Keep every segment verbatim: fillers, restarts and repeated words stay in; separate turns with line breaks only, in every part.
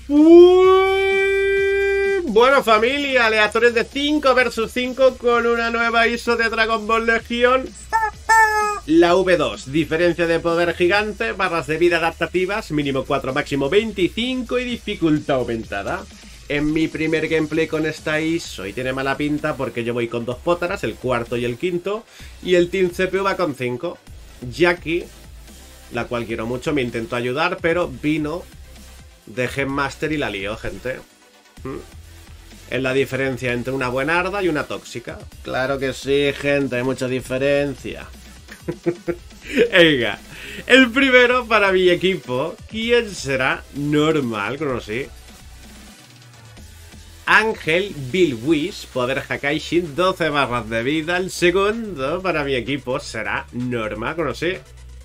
Uy, bueno, familia, aleatorios de cinco versus cinco con una nueva I S O de Dragon Ball Legion. La V dos, diferencia de poder gigante, barras de vida adaptativas, mínimo cuatro, máximo veinticinco y dificultad aumentada. En mi primer gameplay con esta I S O y tiene mala pinta porque yo voy con dos pótaras, el cuarto y el quinto, y el Team C P U va con cinco. Jackie, la cual quiero mucho, me intentó ayudar, pero vino de Genmaster y la lió, gente. ¿Mm? Es la diferencia entre una buena arda y una tóxica. Claro que sí, gente, hay mucha diferencia. Venga, el primero para mi equipo, ¿quién será? Normal, conocí. Ángel Bill Wish, poder Hakaishin, doce barras de vida. El segundo para mi equipo será Norma, conocí.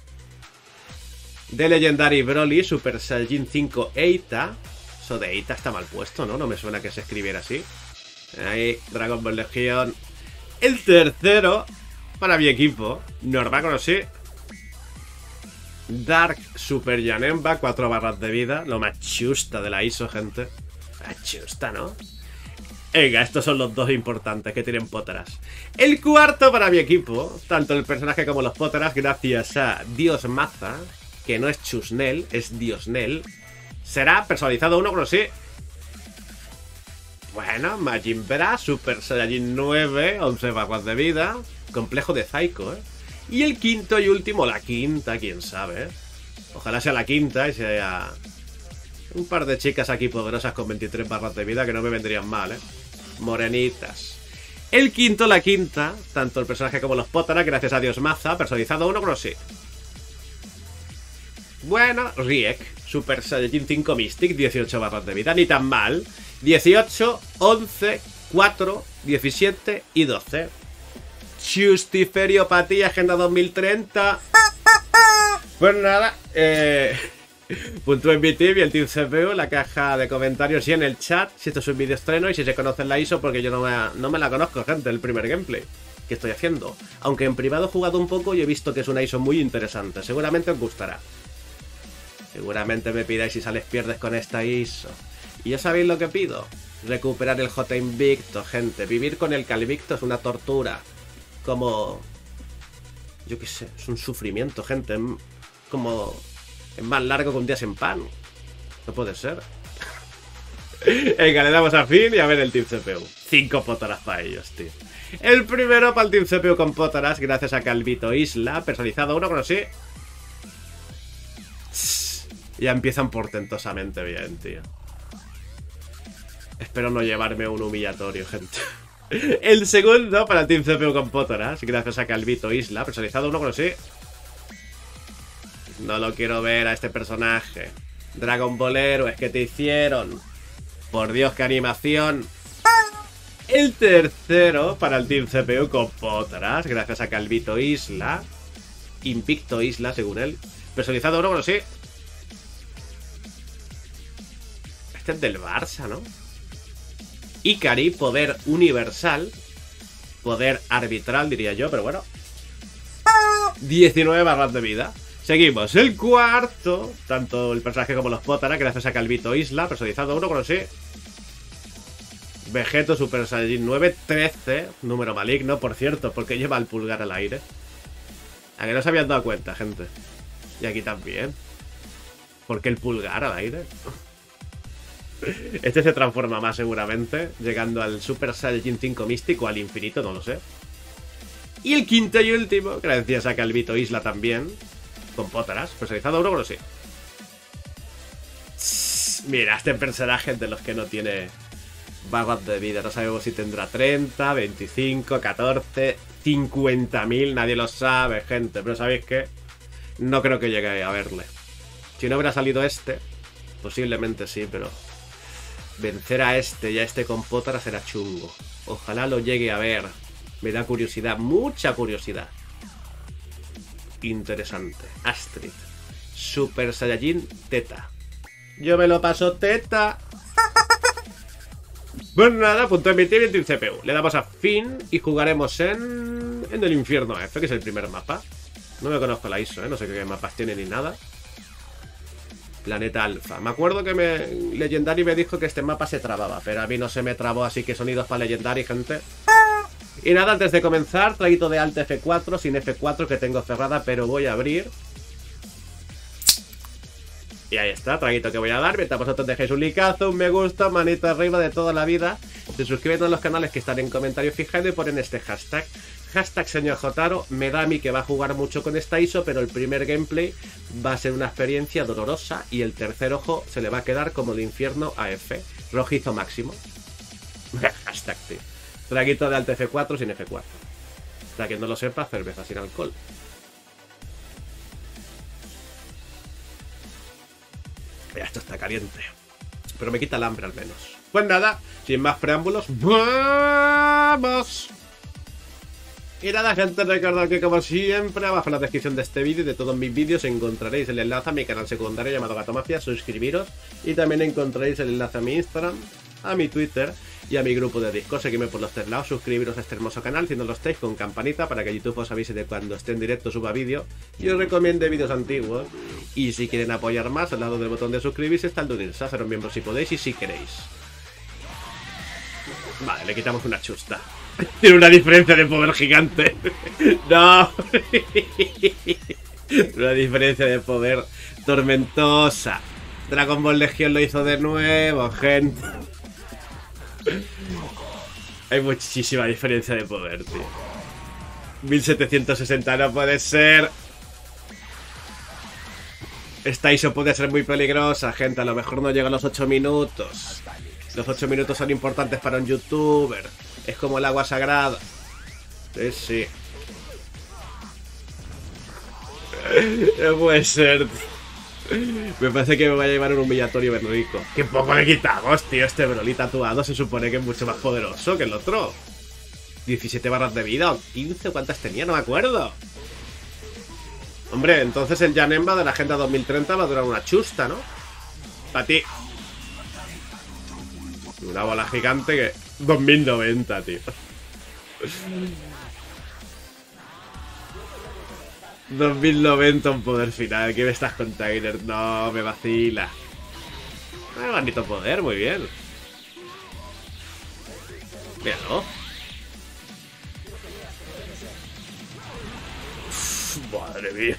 De Legendary Broly, Super Saiyajin cinco Eita. Eso de Eita está mal puesto, ¿no? No me suena que se escribiera así. Ahí, Dragon Ball Legion. El tercero para mi equipo, Norma, conocí. Dark Super Janemba, cuatro barras de vida. Lo más chusta de la I S O, gente. La chusta, ¿no? Venga, estos son los dos importantes que tienen pótaras. El cuarto para mi equipo, tanto el personaje como los pótaras, gracias a Dios Maza, que no es Chusnel, es Diosnel, será personalizado uno, conocí. Bueno, Majin Bra, Super Saiyajin nueve, once barras de vida. Complejo de Psycho, ¿eh? Y el quinto y último, la quinta, quién sabe, ¿eh? Ojalá sea la quinta y sea un par de chicas aquí poderosas con veintitrés barras de vida que no me vendrían mal, ¿eh? Morenitas. El quinto, la quinta, tanto el personaje como los pótaras, gracias a Dios Maza, personalizado uno, conocí. Bueno, Riek, Super Saiyajin cinco Mystic, dieciocho barras de vida, ni tan mal. dieciocho, once, cuatro, diecisiete y doce. Justiferiopatía, Agenda dos mil treinta. Pues nada, eh... punto M V T y el Team C P U, la caja de comentarios y en el chat si esto es un vídeo estreno y si se conocen la I S O, porque yo no me, no me la conozco, gente, el primer gameplay que estoy haciendo. Aunque en privado he jugado un poco y he visto que es una I S O muy interesante. Seguramente os gustará. Seguramente me pidáis si sales pierdes con esta I S O. Y ya sabéis lo que pido. Recuperar el J Invicto, gente. Vivir con el Calvicto es una tortura. Como... yo qué sé, es un sufrimiento, gente. Como... es más largo que un día sin pan. No puede ser. Venga, le damos a fin y a ver el Team C P U. Cinco pótaras para ellos, tío. El primero para el Team C P U con pótaras, gracias a Calvito Isla. Personalizado uno, conocí. Ya empiezan portentosamente bien, tío. Espero no llevarme un humillatorio, gente. El segundo para el Team C P U con pótaras, gracias a Calvito Isla. Personalizado uno, conocí. No lo quiero ver a este personaje. Dragon Ball Héroes, ¿qué te hicieron? Por Dios, qué animación. El tercero para el Team C P U con pótaras, gracias a Calvito Isla. Invicto Isla, según él. Personalizado uno, bueno, sí. Este es del Barça, ¿no? Ikari, poder universal. Poder arbitral, diría yo, pero bueno. diecinueve barras de vida. Seguimos, el cuarto, tanto el personaje como los pótaras, gracias a Calvito Isla, personalizado uno, conocí. Vegeto Super Saiyajin nueve, trece, número maligno, por cierto, porque lleva el pulgar al aire. A que no se habían dado cuenta, gente. Y aquí también. ¿Por qué el pulgar al aire? Este se transforma más seguramente, llegando al Super Saiyajin cinco místico, al infinito, no lo sé. Y el quinto y último, gracias a Calvito Isla también. Con pótaras, personalizado uno, bueno, sí. Mira, este personaje de los que no tiene barras de vida. No sabemos si tendrá treinta, veinticinco, catorce, cincuenta mil. Nadie lo sabe, gente. Pero ¿sabéis qué? No creo que llegue a verle. Si no hubiera salido este, posiblemente sí, pero vencer a este y a este con pótaras será chungo. Ojalá lo llegue a ver. Me da curiosidad, mucha curiosidad. Interesante. Astrid. Super Saiyajin Teta. Yo me lo paso teta. Pues nada, punto emitir y Team C P U. Le damos a fin y jugaremos en... en el infierno F, que es el primer mapa. No me conozco la I S O, ¿eh? No sé qué mapas tiene ni nada. Planeta Alfa. Me acuerdo que me Legendary me dijo que este mapa se trababa, pero a mí no se me trabó, así que sonidos para Legendary, gente. Y nada, antes de comenzar, traguito de Alt F cuatro, sin F cuatro que tengo cerrada, pero voy a abrir. Y ahí está, traguito que voy a dar. Mientras vosotros dejéis un likeazo, un me gusta, manito arriba de toda la vida. Se suscriben a los canales que están en comentarios fijados y ponen este hashtag. Hashtag señor Jotaro. Me da a mí que va a jugar mucho con esta I S O, pero el primer gameplay va a ser una experiencia dolorosa y el tercer ojo se le va a quedar como el infierno A F. Rojizo máximo. Hashtag, tío. Traguito de Alt F cuatro sin F cuatro. Para quien no lo sepa, cerveza sin alcohol. Esto está caliente, pero me quita el hambre al menos. Pues nada, sin más preámbulos, ¡vamos! Y nada, gente, recordad que como siempre, abajo en la descripción de este vídeo y de todos mis vídeos encontraréis el enlace a mi canal secundario llamado Gato Mafia, suscribiros. Y también encontraréis el enlace a mi Instagram, a mi Twitter y a mi grupo de Discord. Seguidme por los tres lados, suscribiros a este hermoso canal si no lo estáis, con campanita para que YouTube os avise de cuando esté en directo suba vídeo y os recomiende vídeos antiguos. Y si quieren apoyar más, al lado del botón de suscribirse está el de unirse, haceros miembros si podéis y si queréis. Vale, le quitamos una chusta. Tiene una diferencia de poder gigante. No. Una diferencia de poder tormentosa. Dragon Ball Legion lo hizo de nuevo, gente. Hay muchísima diferencia de poder, tío. mil setecientos sesenta no puede ser. Esta I S O puede ser muy peligrosa, gente. A lo mejor no llega a los ocho minutos. Los ocho minutos son importantes para un youtuber. Es como el agua sagrada. Sí, sí. No puede ser. Me parece que me va a llevar un humillatorio Benrico. ¡Qué poco le quitamos, tío! Este Broly tatuado se supone que es mucho más poderoso que el otro. diecisiete barras de vida o quince, ¿cuántas tenía? No me acuerdo. Hombre, entonces el Janemba de la Agenda dos mil treinta va a durar una chusta, ¿no? Para ti. Una bola gigante que... dos mil noventa, tío. dos mil noventa un poder final. ¿Qué me estás con Tyler? No, me vacila. Ah, bonito poder, muy bien. Míralo. Uf, madre mía.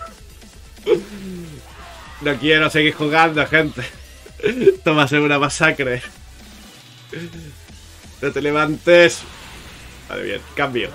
No quiero seguir jugando, gente. Esto va a ser una masacre. No te levantes. Vale, bien, cambio.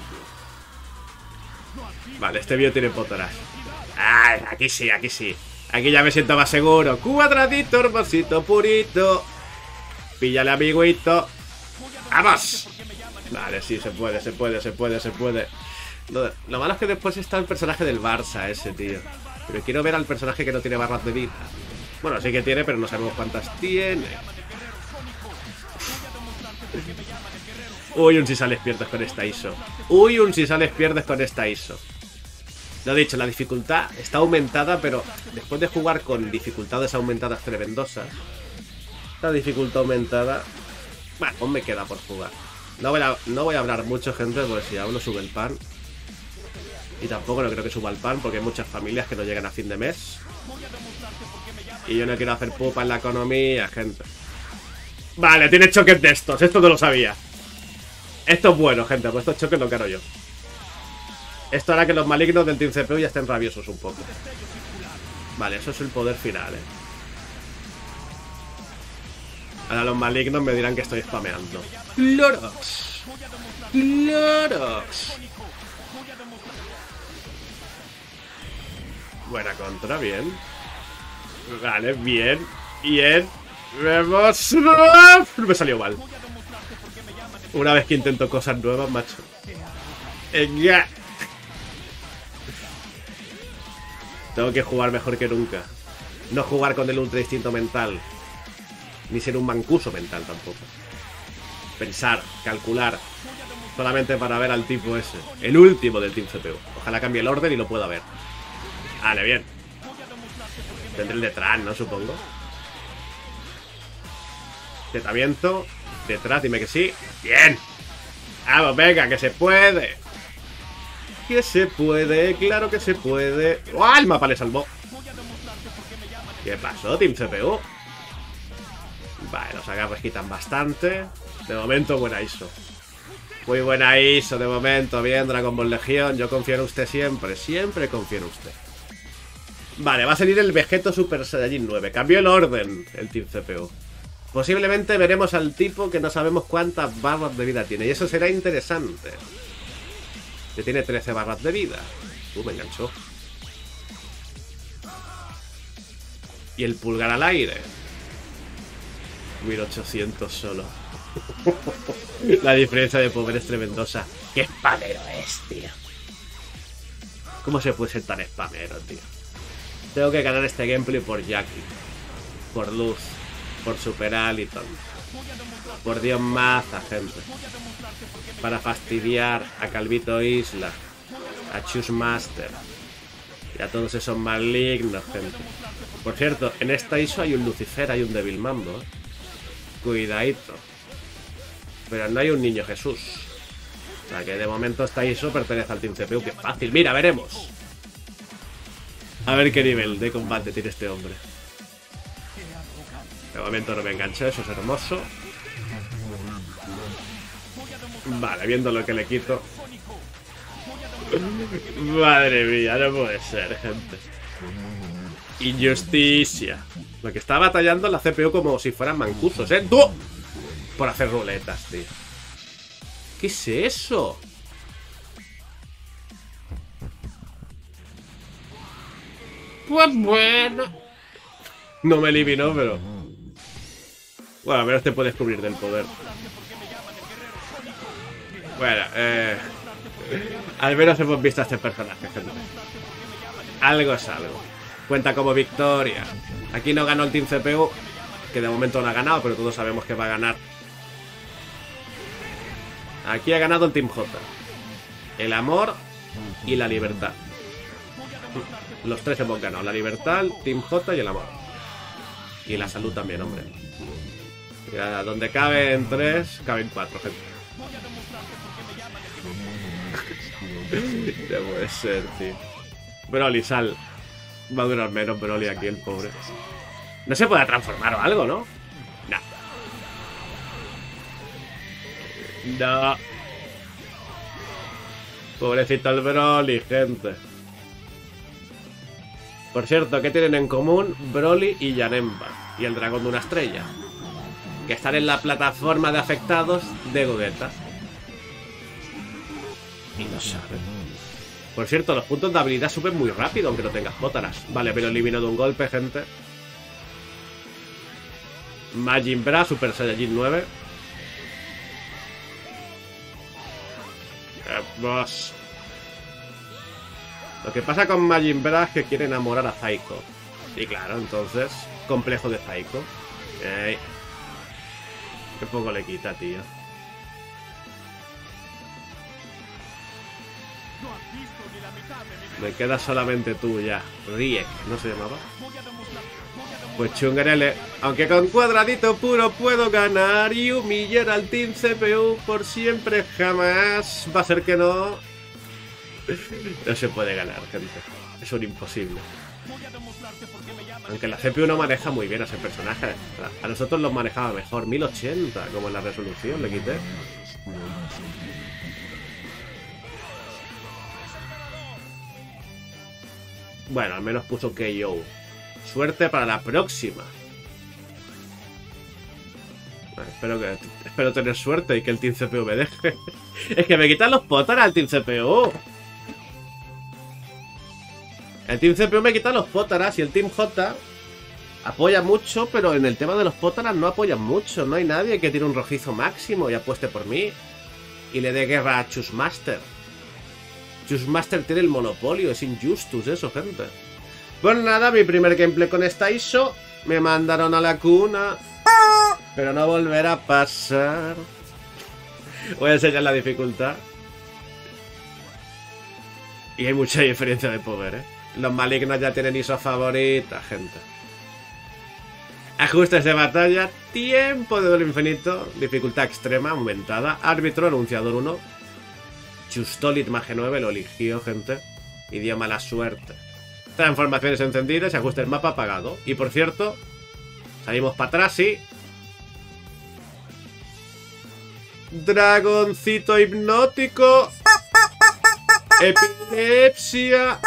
Vale, este vídeo tiene potoras. Ay, aquí sí, aquí sí. Aquí ya me siento más seguro. Cuadradito, hermosito, purito. Píllale, amiguito. ¡Vamos! Vale, sí, se puede, se puede, se puede, se puede. Lo, lo malo es que después está el personaje del Barça, ese, tío. Pero quiero ver al personaje que no tiene barras de vida. Bueno, sí que tiene, pero no sabemos cuántas tiene. Uy, un si sales pierdes con esta I S O. Uy, un si sales pierdes con esta I S O. Lo dicho, la dificultad está aumentada, pero después de jugar con dificultades aumentadas tremendosas, la dificultad aumentada... Bueno, aún me queda por jugar. No voy a, no voy a hablar mucho, gente, porque si hablo sube el pan. Y tampoco no creo que suba el pan, porque hay muchas familias que no llegan a fin de mes. Y yo no quiero hacer pupa en la economía, gente. Vale, tiene choques de estos, esto no lo sabía. Esto es bueno, gente, pues estos choques lo quiero yo. Esto hará que los malignos del Team C P U ya estén rabiosos un poco. Vale, eso es el poder final, eh. Ahora los malignos me dirán que estoy spameando. ¡Loros! ¡Loros! Buena contra, bien. Vale, bien. Bien. Vemos. Me salió mal. Una vez que intento cosas nuevas, macho. Venga. Tengo que jugar mejor que nunca. No jugar con el ultra instinto mental. Ni ser un mancuso mental tampoco. Pensar, calcular. Solamente para ver al tipo ese. El último del Team C P U. Ojalá cambie el orden y lo pueda ver. Vale, bien. Tendré el detrás, ¿no? Supongo. Tetamiento. Detrás, dime que sí. Bien. Vamos, venga, que se puede. Que se puede, claro que se puede. ¡Oh! El mapa le salvó. ¿Qué pasó, Team C P U? Vale, los agarres quitan bastante. De momento, buena I S O. Muy buena I S O de momento. Bien, Dragon Ball Legión. Yo confío en usted siempre. Siempre confío en usted. Vale, va a salir el Vegeto Super Saiyajin nueve. Cambió el orden el Team C P U. Posiblemente veremos al tipo que no sabemos cuántas barras de vida tiene. Y eso será interesante. Que tiene trece barras de vida. Uh, me enganchó. Y el pulgar al aire. mil ochocientos solo. La diferencia de poder es tremendosa. ¡Qué spamero es, tío! ¿Cómo se puede ser tan spamero, tío? Tengo que ganar este gameplay por Jackie. Por Luz. Por Super Aliton. Por Dios Maza, gente. Para fastidiar a Calvito Isla. A Choose Master. Y a todos esos malignos, gente. Por cierto, en esta I S O hay un Lucifer, hay un Devil Mambo, ¿eh? Cuidadito. Pero no hay un Niño Jesús. O sea que de momento esta I S O pertenece al Team C P U, que es fácil. Mira, veremos. A ver qué nivel de combate tiene este hombre. De momento no me engancho, eso es hermoso. Vale, viendo lo que le quito. Madre mía, no puede ser, gente. Injusticia. Lo que está batallando la C P U como si fueran mancusos, ¿eh? ¡Tú! Por hacer ruletas, tío. ¿Qué es eso? Pues bueno. No me eliminó, pero... Bueno, a menos te puedes cubrir del poder. Bueno, eh... al menos hemos visto a este personaje, gente. Algo es algo. Cuenta como victoria. Aquí no ganó el Team C P U, que de momento no ha ganado, pero todos sabemos que va a ganar. Aquí ha ganado el Team J. El amor y la libertad. Los tres hemos ganado. La libertad, el Team J y el amor. Y la salud también, hombre. Mira, donde caben tres, caben cuatro, gente. No puede ser, tío. Broly, sal. Va a durar menos Broly aquí, el pobre. No se puede transformar o algo, ¿no? No. No. Pobrecito el Broly, gente. Por cierto, ¿qué tienen en común Broly y Janemba? Y el dragón de una estrella. Que están en la plataforma de afectados de Gogeta. Y no saben. Por cierto, los puntos de habilidad suben muy rápido, aunque no tengas pótaras. Vale, me lo elimino de un golpe, gente. Majin Bra, Super Saiyajin nueve. Vamos. Lo que pasa con Majin Bra es que quiere enamorar a Zaiko. Y claro, entonces, complejo de Zaiko. Ey. Qué poco le quita, tío. Me queda solamente tú ya. Riek, ¿no se llamaba? Pues chungarele. Aunque con cuadradito puro puedo ganar y humillar al Team C P U por siempre jamás. Va a ser que no. No se puede ganar, gente. Es un imposible. Aunque la C P U no maneja muy bien a ese personaje. A nosotros los manejaba mejor. mil ochenta, como en la resolución le quité. Bueno, al menos puso K O. Suerte para la próxima. Bueno, espero que espero tener suerte y que el Team C P U me deje. Es que me quitan los pótaras al Team C P U. El Team C P U me quita los pótaras y el Team J apoya mucho, pero en el tema de los pótaras no apoyan mucho. No hay nadie que tire un rojizo máximo y apueste por mí y le dé guerra a Choose Master. Choose Master tiene el monopolio, es Injustus eso, gente. Pues nada, mi primer gameplay con esta I S O. Me mandaron a la cuna, pero no volverá a pasar. Voy a enseñar la dificultad. Y hay mucha diferencia de poder, ¿eh? Los malignos ya tienen I S O favorita, gente. Ajustes de batalla, tiempo de duelo infinito, dificultad extrema aumentada, árbitro, anunciador uno. Chustolit Mage nueve lo eligió, gente. Y dio mala suerte. Transformaciones encendidas y ajuste el mapa apagado. Y por cierto, salimos para atrás y... Dragoncito hipnótico. Epilepsia.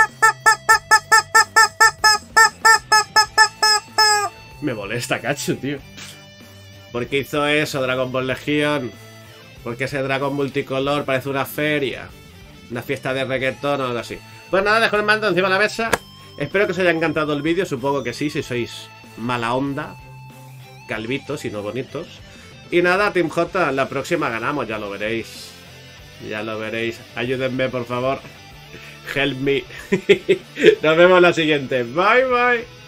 Me molesta, cacho, tío. ¿Por qué hizo eso Dragon Ball Legión? Porque ese dragón multicolor parece una feria. Una fiesta de reggaetón o algo así. Pues nada, dejo el mando encima de la mesa. Espero que os haya encantado el vídeo. Supongo que sí, si sois mala onda. Calvitos y no bonitos. Y nada, Team J, la próxima ganamos, ya lo veréis. Ya lo veréis. Ayúdenme, por favor. Help me. Nos vemos la siguiente. Bye, bye.